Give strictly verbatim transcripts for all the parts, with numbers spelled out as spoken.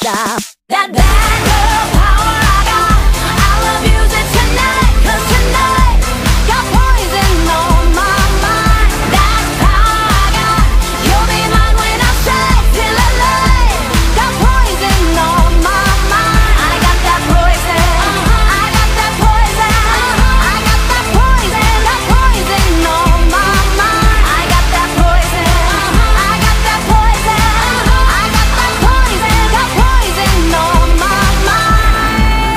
stop. That bad girl power I got, I'll abuse it tonight, 'cause tonight got poison on my mind. That's power I got, you'll be mine when I say feel alive. Got poison on my mind. I got that poison, I got that poison, I got that poison, got poison on my mind. I got that poison, I got that poison, I got that poison, got poison on my mind.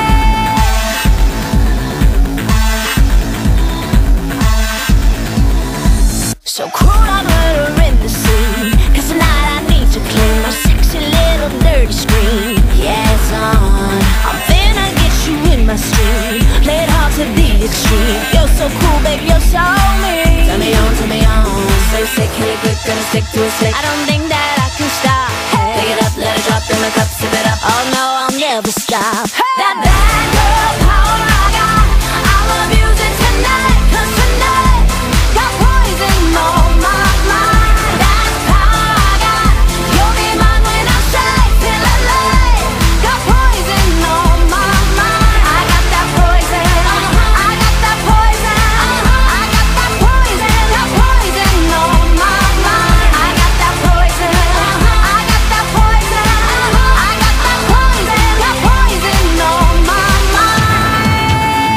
So cruel, I'm murder in the scene, 'cause tonight I need to clean my sexy little dirty screen. Yeah, it's on, I'm finna get you in my stream, play it hard to the extreme. You're so cool, baby, you're so mean. Turn me on, turn me on, so sick, hit it quick, gonna stick to a stick. I don't think that I can stop. Hey. Pick it up, let it drop in the cup, sip it up. Oh no, I'll never stop. Hey. That bad girl power I got, I'll abuse it tonight, 'cause tonight got poison on my mind. That's power I got, you'll be mine when I say feel alive. Got poison on my mind. I got that poison, I got that poison, I got that poison, got poison on my mind. I got that poison, I got that poison, I got that poison, got poison on my mind.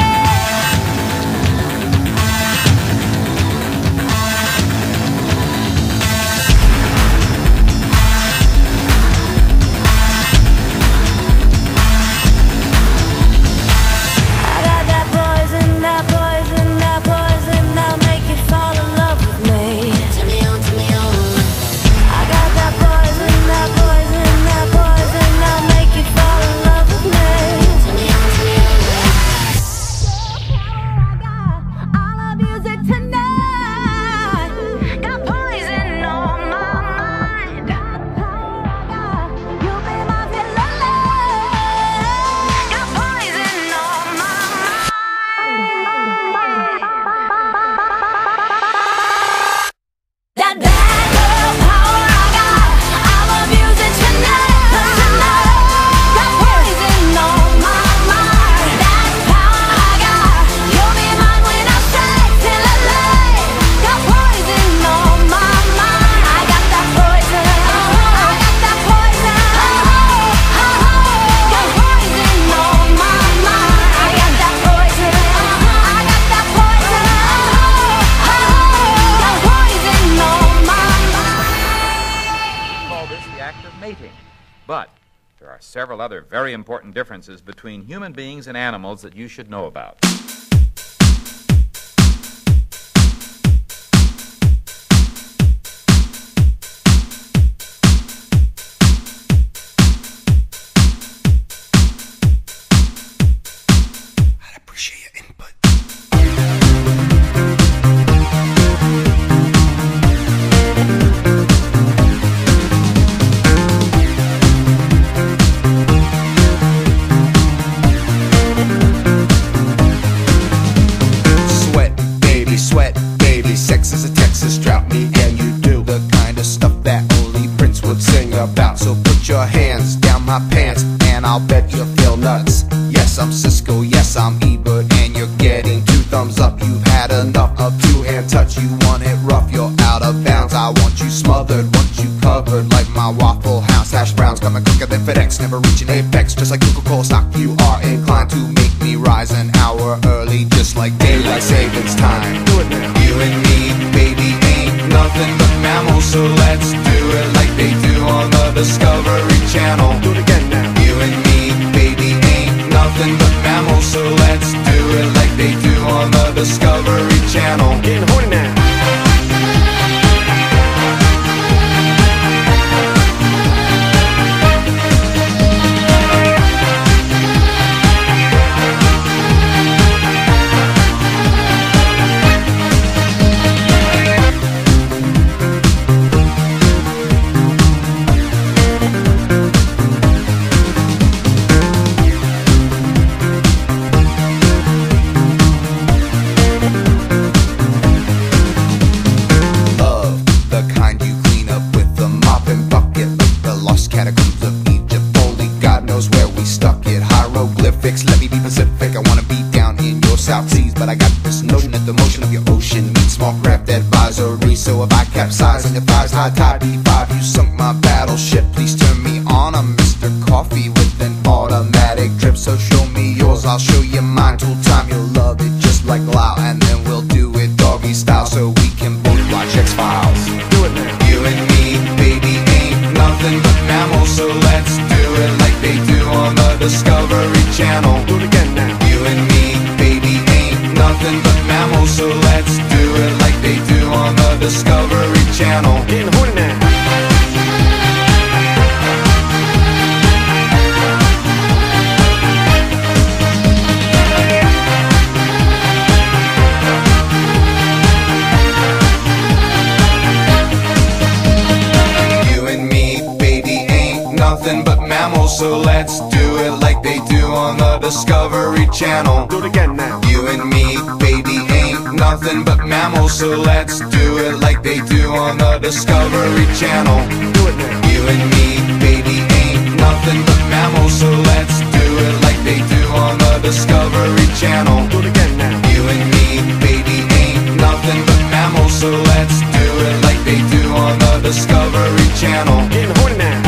I got that poison, that poison, that poison that'll make you fall in love with me. Turn me on, turn me on. I got that poison, that poison, that poison that'll make you fall in love with me. Turn me on, turn me on. I'll abuse it tonight. Got poison on my mind. Got power I got, you'll be my villain. Got poison on my mind. That bad girl power I got, I'll abuse it tonight, 'cause tonight got poison on my mind. That's power I got, you'll be mine when I say feel alive. Got poison on my mind. I got that poison, I got that poison, got poison on my mind. I got that poison, I got that poison, got poison on my mind. We call this the act of mating. But there are several other very important differences between human beings and animals that you should know about. I'd appreciate your input. Sweat, baby, sweat, baby. Sex is a Texas drought. Me and you do the kind of stuff that only Prince would sing about. So put your hands down my pants, and I'll bet you feel nuts. Yes, I'm Cisco, yes, I'm Ebert, and you're getting two thumbs up. You've had enough of two-hand touch. You want it rough, you're out of bounds. I want you smothered, want you covered like my Waffle House hash browns. Coming quicker than FedEx, never reaching apex. Just like Coca-Cola stock, you are inclined to make me rise an hour early, just like daylight savings time. Do it now. You and me, baby, ain't nothing but mammals, so let's do it like they do on the Discovery Channel. Do it again now. You and me, baby, ain't nothing but mammals, so let's do it like they do on the Discovery Channel. Getting horny now. we stuck it. Hieroglyphics, let me be Pacific. I wanna be down in your South Seas, but I got this notion that the motion of your ocean meets small craft advisory. So if I capsize on your thighs, high tide B five, you sunk my battleship. Please turn me on. I'm Mister Coffee with an automatic drip. So show me yours, I'll show you mine. Tool time, you'll love it just like Lau, and then we'll do it doggy style so we can both watch X-Files. Do it now. You and me, baby, ain't nothing but mammals, so let's do it like they do on the Discovery Channel. Do it again now. You and me, baby, ain't nothing but mammals, so let's do it like they do on the Discovery Channel. Getting horny now. Nothing but mammals, so let's do it like they do on the Discovery Channel. Do it again now. You and me, baby, ain't nothing but mammals, so let's do it like they do on the Discovery Channel. Do it now. You and me, baby, ain't nothing but mammals, so let's do it like they do on the Discovery Channel. Do it again now. You and me, baby, ain't nothing but mammals, so let's do it like they do on the Discovery Channel. Getting horny now.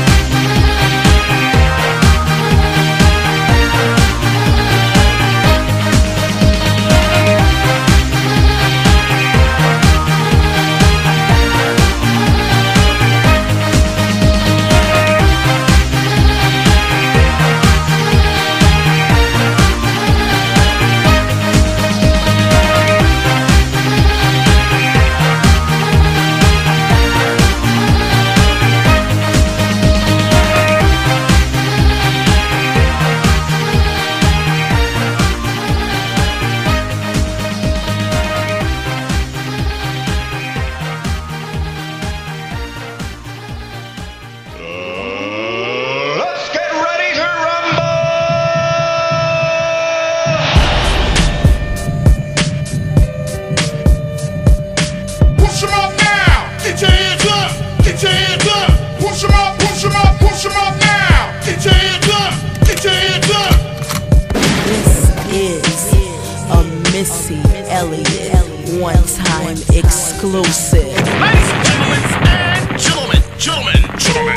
One-time exclusive. Ladies and gentlemen, and gentlemen, gentlemen, gentlemen,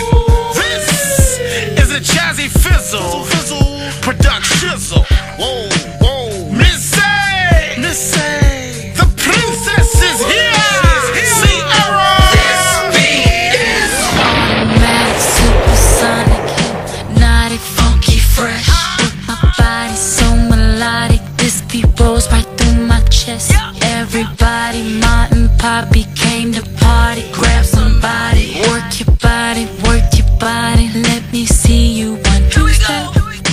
this is a Jazzy Fizzle, Fizzle production. Whoa, whoa, Missy, Missy, the princess is here. Sierra. This beat is automatic, supersonic, hypnotic, funky, fresh. With my body so melodic, this beat rolls right through my chest. Everybody, Martin, Poppy came to party. Grab somebody, work your body, work your body. Let me see you one, two, step.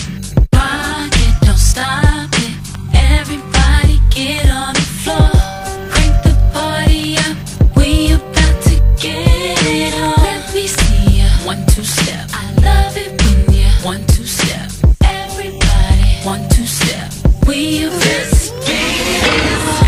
Rock it, don't stop it. Everybody get on the floor. Crank the party up, we about to get it on. Let me see ya, one, two, step. I love it when ya, one, two, step. Everybody, one, two, step. We about to get it on.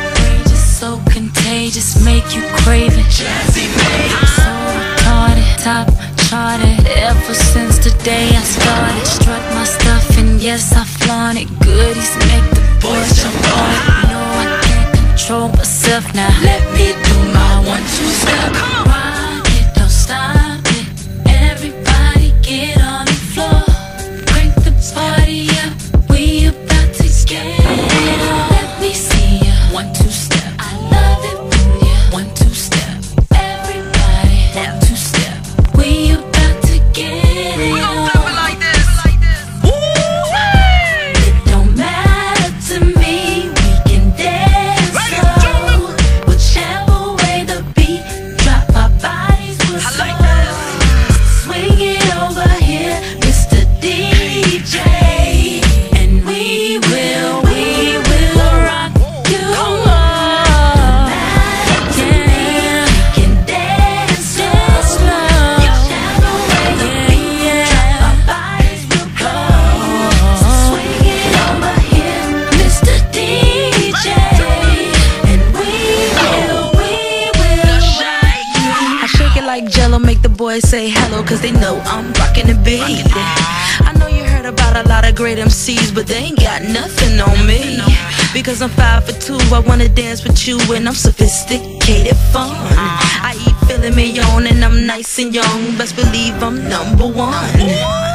So contagious, make you crave it. Jazzy made So retarded, top charted. Ever since the day I started, strut my stuff and yes I flaunt it. Goodies make the boys jump on it. No, I can't control myself now. Let me do my one two step. Rock it, don't stop it. Everybody get on the floor. Crank the party up. We about to get it on. Let me see ya. One two step. One, two, step. Everybody, one, two, step. We about to get it We gon' on. do it like this. Woo-wee! It don't matter to me, we can dance Ladies and slow. gentlemen. Whichever way the beat drop, our bodies will I like slow. this. Swing it over here, Mister D J. And we will, we will rock you. Come on. Like Jello, make the boys say hello, cause they know I'm rockin' the beat. I know you heard about a lot of great M Cs, but they ain't got nothing on me. Because I'm five for two, I wanna dance with you, and I'm sophisticated fun. I eat filet mignon and I'm nice and young. Best believe I'm number one.